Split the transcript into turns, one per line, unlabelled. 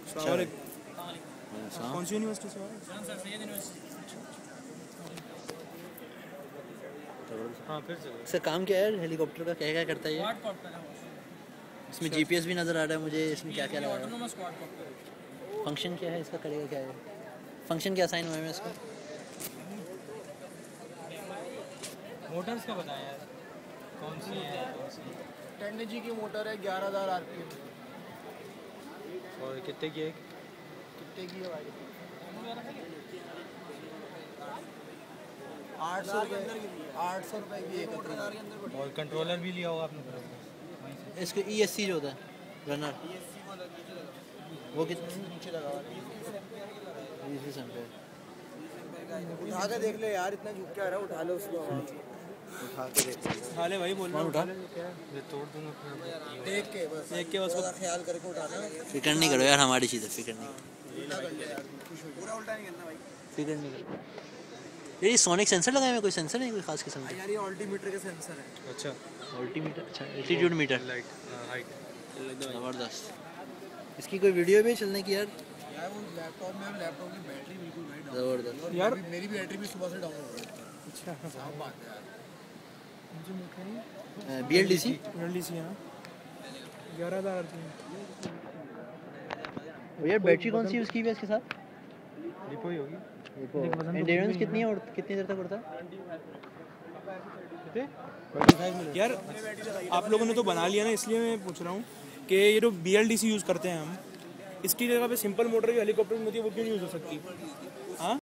कौन सी यूनिवर्सिटी से? हाँ फिर
सर काम क्या है हेलीकॉप्टर का, क्या क्या करता है ये? इसमें जीपीएस भी नज़र आ रहा है मुझे, इसमें क्या क्या लगा है? फंक्शन क्या है इसका, करेगा क्या है? फंक्शन क्या साइन हुआ है इसका?
मोटर्स का बताया यार, कौन सी है?
10 जी की मोटर है, 11,000 आरपीएम।
और कितने की है?
कितने की है भाई? 800 रुपये की एक।
और कंट्रोलर भी लिया होगा आपने?
इसके ESC जो होता है रनर, वो कितने
नीचे लगा हुआ है।
20 रुपये।
उठा के देख ले यार, इतना झुक क्या रहा है, उठा लो उसको।
उठा के देख,
उठा ले भाई, बोल रहा
उठा
ये तोड़ दूंगा
देख के बस, थोड़ा ख्याल करके उठाना।
फिक्र नहीं करो यार, हमारी चीज़ है, फिक्र नहीं,
पूरा उल्टा नहीं करना भाई।
फिक्र नहीं करो। ये सोनिक सेंसर लगाए हैं, कोई सेंसर नहीं, कोई खास किस्म का?
यार ये अल्टीमीटर के सेंसर है।
अच्छा,
अल्टीमीटर, अच्छा एल्टीट्यूड मीटर,
लाइट हाइट।
ज़बरदस्त। इसकी कोई वीडियो भी चलने की यार?
यार वो लैपटॉप की बैटरी बिल्कुल भाई डाउन
ज़बरदस्त
यार।
मेरी भी बैटरी भी सुबह से डाउन हो गई।
अच्छा,
साफ बात है यार।
BLDC
है ना, 11,000
यार। बैटरी कौन सी यूज़ की हुई है इसके साथ?
लिपो ही होगी।
एंड्योरेंस कितनी है और कितनी देर तक उड़ता है?
यार आप लोगों ने तो बना लिया ना, इसलिए मैं पूछ रहा हूँ कि ये जो BLDC यूज़ करते हैं हम, इसकी जगह पे सिंपल मोटर जो हेलीकॉप्टर में होती है वो क्यों नहीं यूज़ हो सकती? हाँ